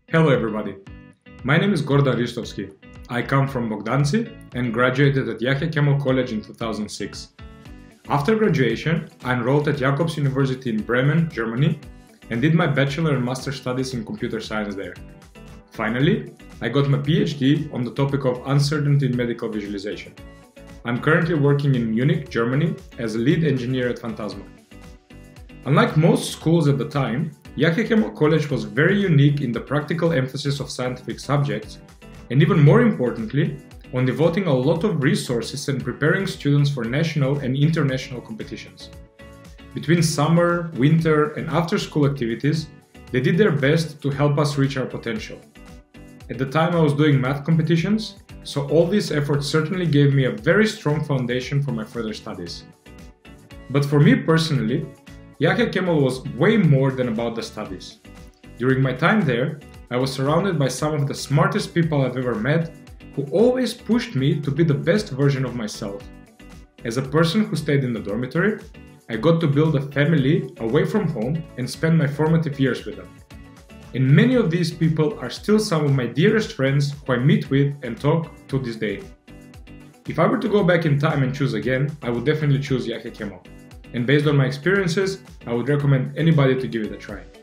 Hello everybody, my name is Gordan Ristovski. I come from Bogdanci and graduated at Yahya Kemal College in 2006. After graduation, I enrolled at Jakobs University in Bremen, Germany, and did my bachelor and master studies in computer science there. Finally, I got my PhD on the topic of uncertainty in medical visualization. I'm currently working in Munich, Germany, as a lead engineer at Phantasma. Unlike most schools at the time, Yahya Kemal College was very unique in the practical emphasis of scientific subjects, and even more importantly, on devoting a lot of resources and preparing students for national and international competitions. Between summer, winter, and after-school activities, they did their best to help us reach our potential. At the time I was doing math competitions, so all these efforts certainly gave me a very strong foundation for my further studies. But for me personally, Yahya Kemal was way more than about the studies. During my time there, I was surrounded by some of the smartest people I've ever met, who always pushed me to be the best version of myself. As a person who stayed in the dormitory, I got to build a family away from home and spend my formative years with them. And many of these people are still some of my dearest friends who I meet with and talk to this day. If I were to go back in time and choose again, I would definitely choose Yahya Kemal. And based on my experiences, I would recommend anybody to give it a try.